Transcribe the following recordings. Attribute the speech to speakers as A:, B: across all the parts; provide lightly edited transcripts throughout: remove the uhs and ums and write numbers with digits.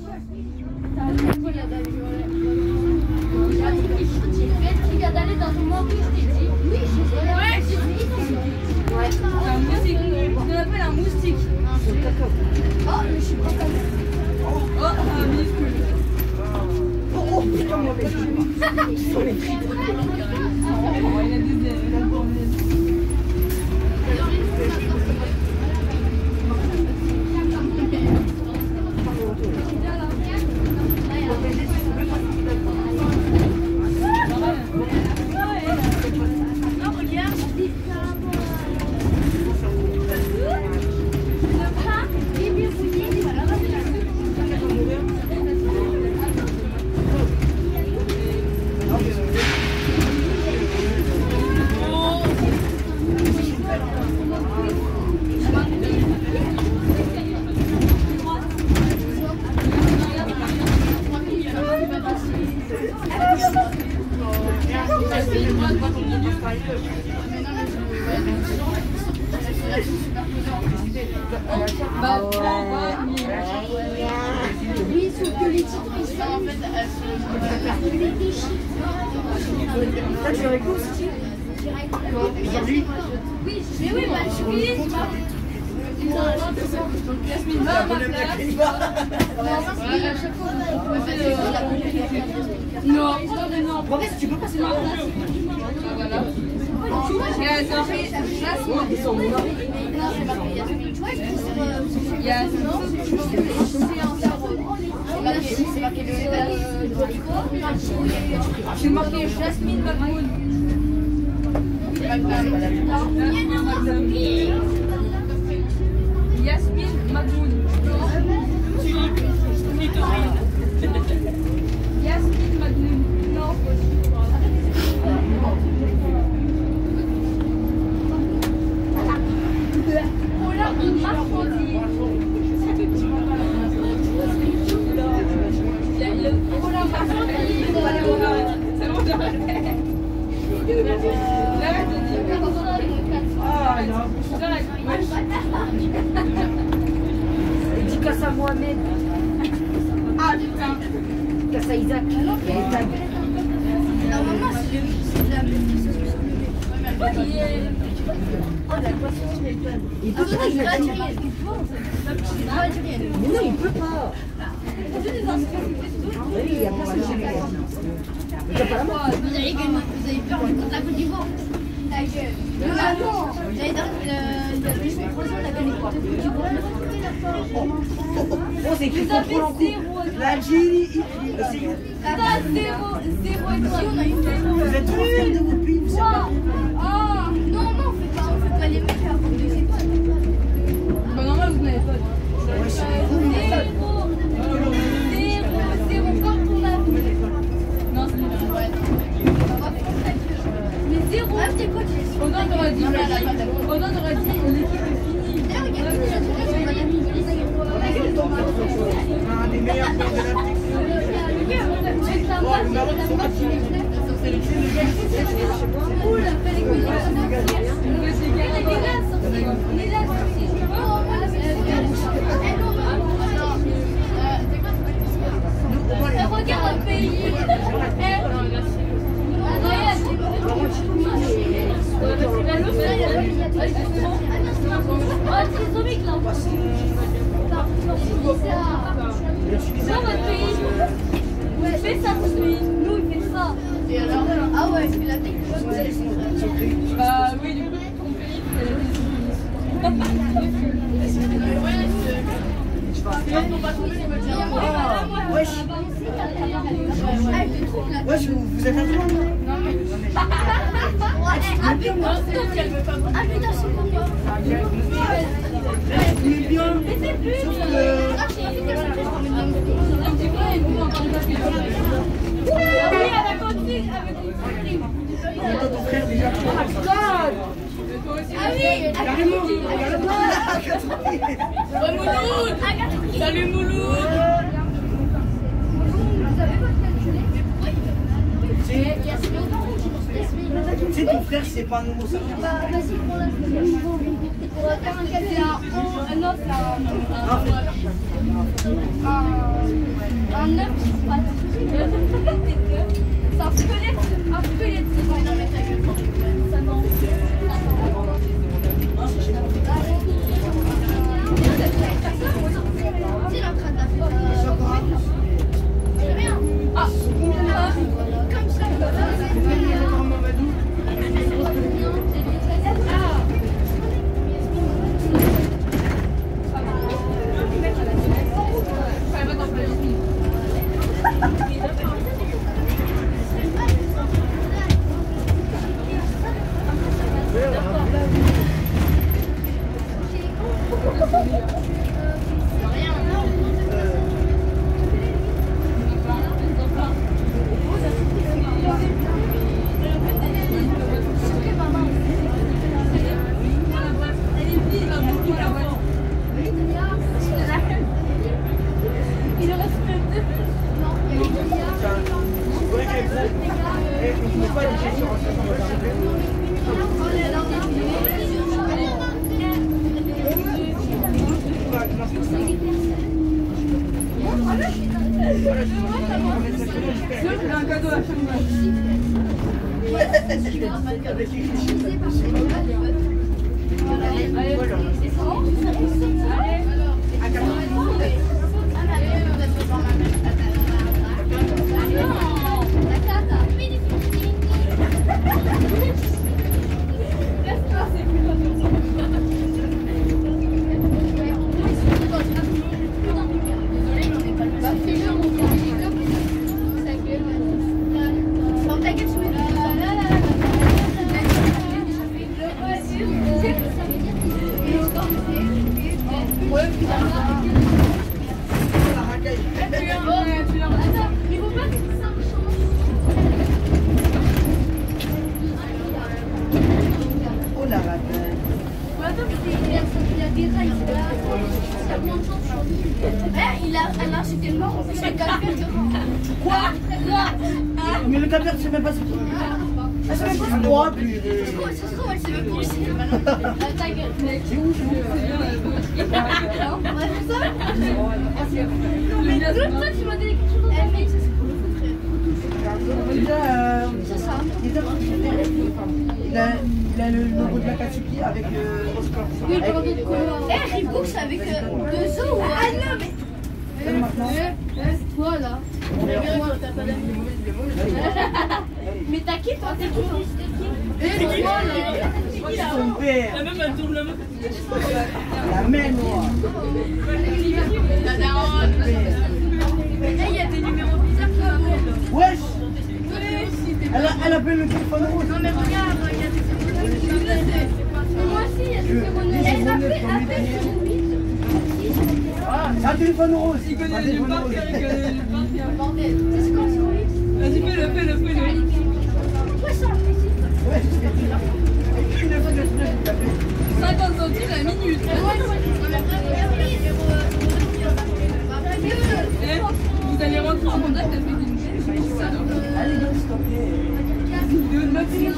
A: Tu viens d'aller dans ton mort, je t'ai dit. Oui, ouais, j'ai dit. Ouais. C'est un moustique. Ce qu'on appelle un moustique. Oh, je suis pas comme ça. Oh, un minuscule. Oh, putain, mon père. Il a des oui, sauf que les titres, ils sont en fait, ça, tu aurais quoi aussi? Aujourd'hui? Oui, mais oui, bah, je suis oubliée, c'est pas. Yasmine va à ma place. Non, non. En fait, tu peux passer ma place. Voilà. J'ai marqué Jasmine Magmoun. Yasmine Magmoun. Yasmine Magmoun. Non. Dédicace à Mohamed. Ah putain. Dédicace à Isaac. Normalement c'est la même chose. Oh la poisson sur les plaines. Il peut pas, il a dit. Mais non, il peut pas. Oui, il y a personne qui veut. Vous avez peur contre la Côte d'Ivoire. Ta gueule. Non, j'allais dire le semaine prochaine, on a gagné quoi? Oh, c'est écrit contrôle en cours. L'Algérie, t'as 0 étoile. On a eu 0. Vous êtes trop fiers de votre pays, vous savez pas. Ah, non, on fait pas les mecs à avoir 2 étoiles. Bah, normal, vous n'avez pas. 0 comme ton avis. Non, c'est pas vrai. Mais 0. Odin t'aurait dit l'équipe
B: Un des meilleurs joueurs de l'Afrique.
A: Regarde un pays. Dans votre pays, il fait ça, votre pays. Nous, il fait ça. Et alors? Ah ouais, c'est la technique. Bah oui, du coup, ton pays,
B: Wesh, vous êtes un peu.
A: Non mais. Ah putain, c'est combien?
B: Mais bien.
A: Mais c'est plus. Oui, à la cantine avec
B: Ton frère déjà.
A: Ah oui,
B: Carrément.
A: Mouloud. Salut Mouloud.
B: Tu sais, ton frère, c'est pas un homo sapiens.
A: Vas-y, pour l'instant. Pour faire un café à 11. Non, c'est un. Un 9, c'est un squelette. Un squelette. Non, mais ta gueule, ça non. C'est la traite d'affaires. Rien. Ah, comme ça.
C: Un cadeau à chaque fois.
B: Quoi? Mais le caviar, c'est même pas ce qu'il ah, c'est même pas ce droit, plus.
A: Ça se trouve, elle s'est même poussée. Ta gueule.
B: C'est où, c'est où?
A: On va faire ça? Mais toi, tu m'as donné quelque chose. Eh, mec, ça c'est pour le foot.
B: Déjà, il a le logo de la Katsuki avec le rose corps.
A: Oui, eh, Reebok, c'est avec 2 os ou ah non, mais. Voilà. Mais t'as qui toi? T'es qui?
B: C'est moi, son père.
C: La même, elle tourne la main.
B: La même, moi.
A: Il y a des numéros bizarres qui m'appellent.
B: Wesh. Elle appelle le téléphone rouge.
A: Non mais regarde, il y a des téléphones. Moi aussi, il y a des téléphones. Elle appelle sur 8.
B: C'est un téléphone rose.
C: Il connaît les parcs, il connaît les parcs.
A: Bordel, c'est quoi sur 8?
C: Vas-y, fais-le.
A: Ouais, ça,
B: Ouais, c'est ce que tu dis.
C: 50 centimes la minute. Vous allez rentrer en contact avec une
B: Allez, donne, s'il te plaît.
C: vidéo de Maxime.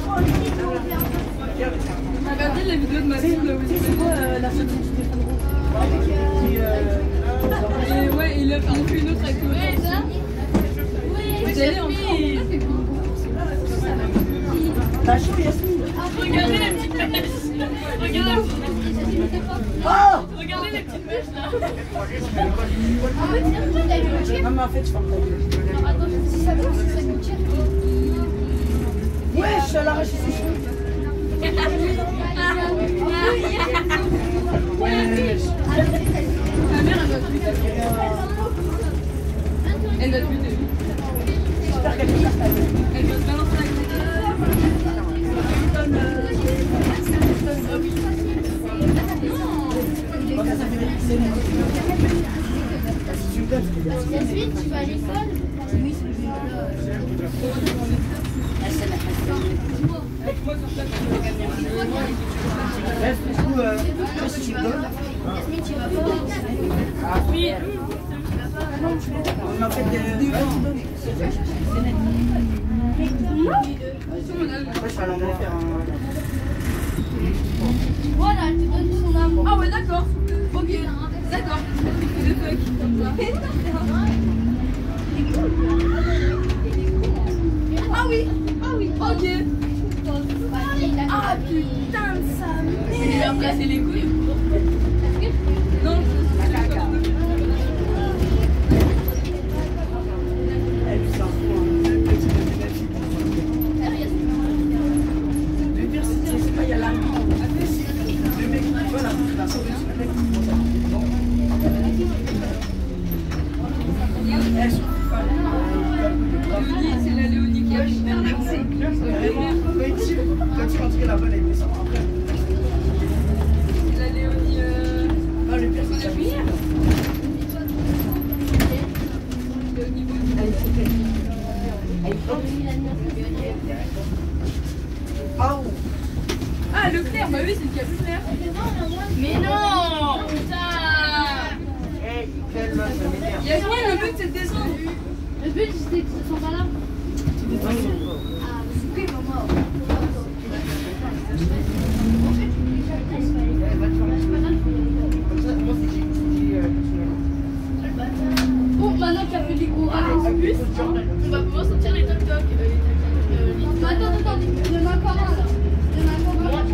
C: Regardez les vidéos de Maxime.
B: C'est quoi la sortie du téléphone rouge?
C: Et ouais, il a fait une autre avec toi. Vous allez en France.
B: T'as chaud, Yasmine?
C: Regardez la petite mèche. Regardez la petite mèche.
B: Oh!
C: Regardez les petites mèches là.
B: Non, mais en fait, je ferme ta gueule.
A: si ça commence, ça coûte cher.
B: Wesh, elle a arraché ses cheveux. Wesh.
C: Ma mère, elle doit tweeter. Elle doit tweeter.
B: J'espère qu'elle fait ça.
C: Elle doit se balancer la clé.
A: Yasmine, tu vas à l'école? Oui, c'est le
B: Bref, du coup, si tu me donnes.
A: Yasmine, tu vas pas?
C: Oui.
B: On a fait des. Ouais, je vais aller en faire un.
A: Voilà, elle te donne son amour.
C: Ah ouais, d'accord. Ok, d'accord. Le fuck.
B: la balle elle descend après.
C: La Léonie.
B: Ah, le pire, c'est la
C: Léonie Ah, Leclerc, bah oui, c'est le qui a plus clair.
A: Mais non, putain.
C: Il y a quoi le but, c'est de descendre.
A: Le but c'était qu'ils sont pas là. Ah, c'est que maman. Bon, maintenant qu'il y a fait les gros bus, on va pouvoir sortir les toc-toc. Attends, il y en a encore un là. Il y en a encore un.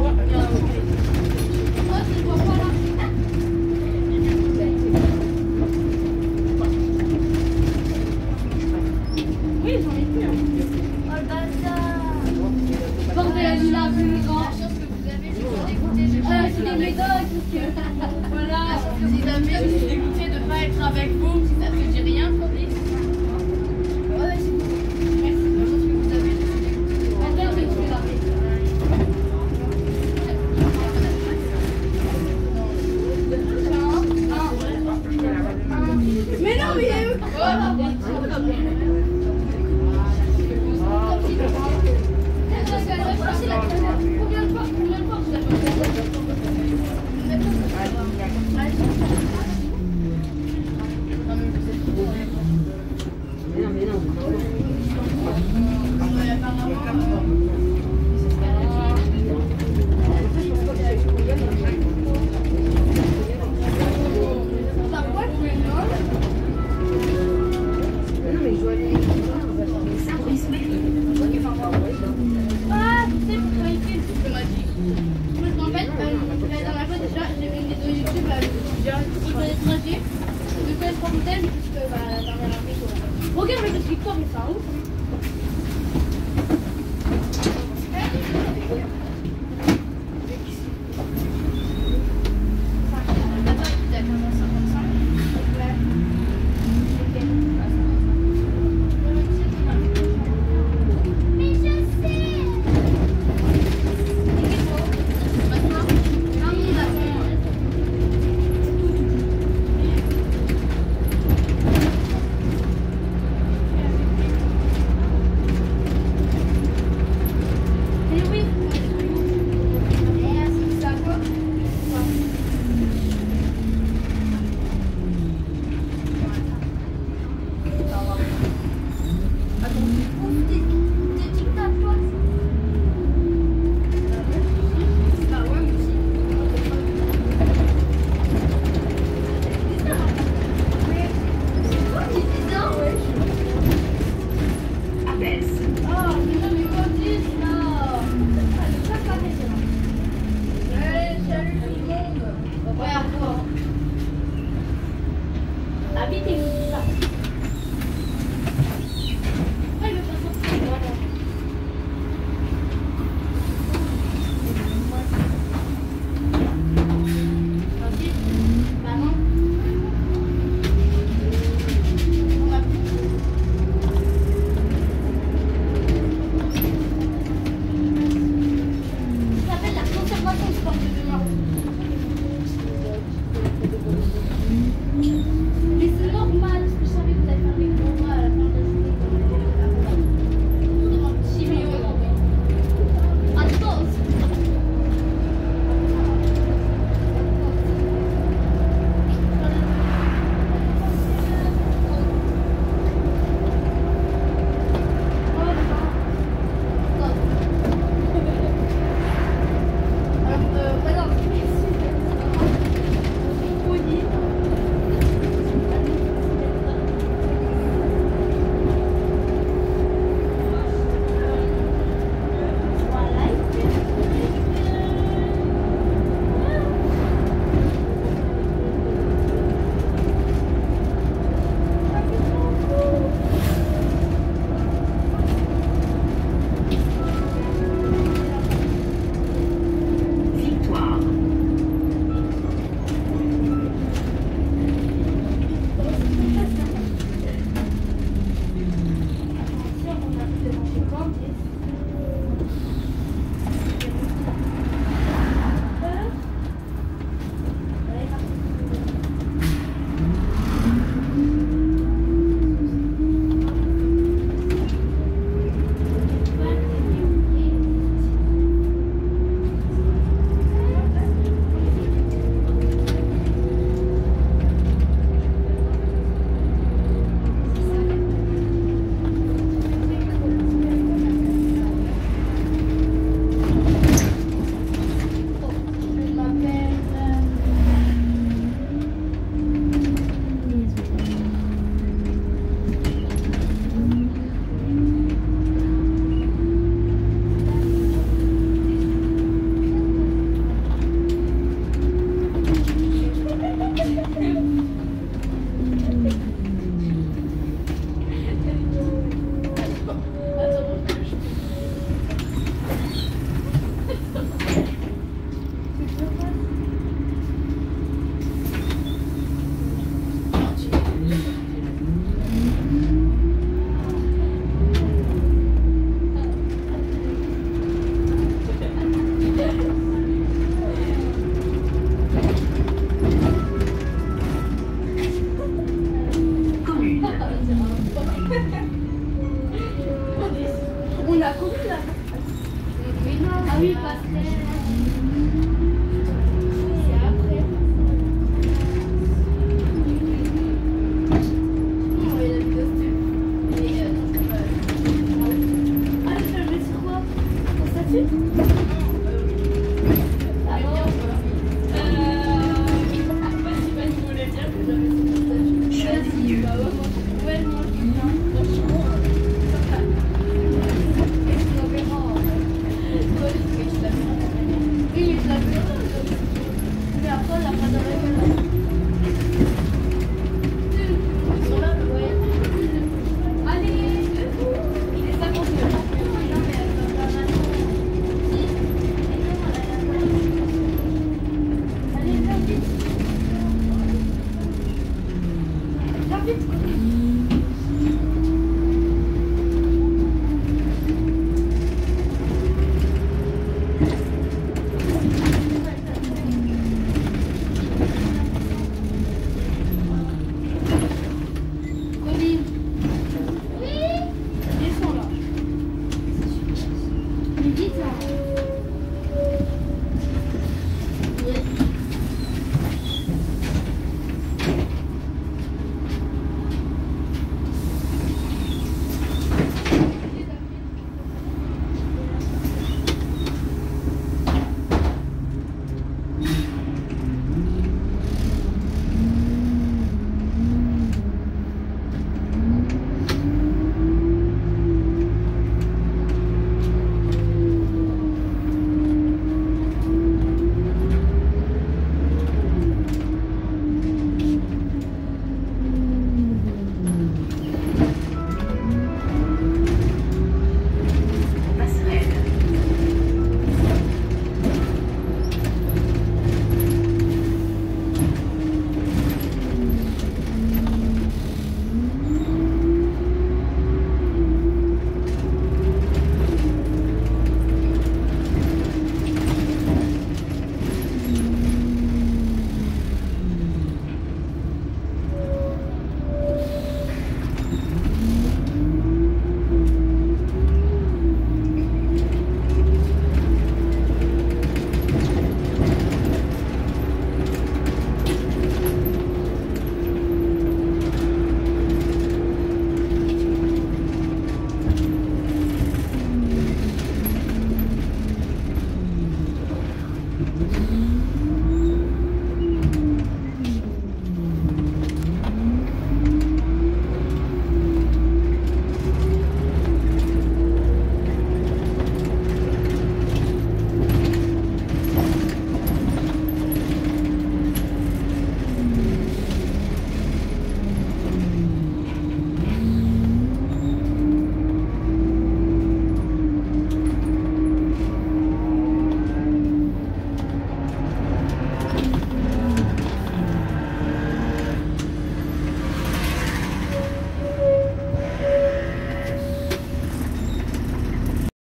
A: Oh, c'est quoi pas là? Oui, j'en ai plus. Oh le bâtard. Bordel, il a vu grand. La chance que vous avez, c'est qu'on est dégoûté de c'est des médocs. Voilà. Si jamais vous êtes dégoûté de ne pas être avec vous, si ça ne dit rien, Fabrice. Ouais, c'est bon. Merci. La chance que vous avez, je suis dégoûté. Attends, mais tu l'as fait. Mais non, mais il y a eu. Combien de fois vous regarde, mais parce Victor, il fait un ouf. a couru là. Mais non. Ah oui, passerelle. C'est après. Non, il a le costume. Ah, je vais le mettre sur quoi? Ton statut? Vas-y, vous voulez dire que j'avais son statut. Vas-y, bah ouais.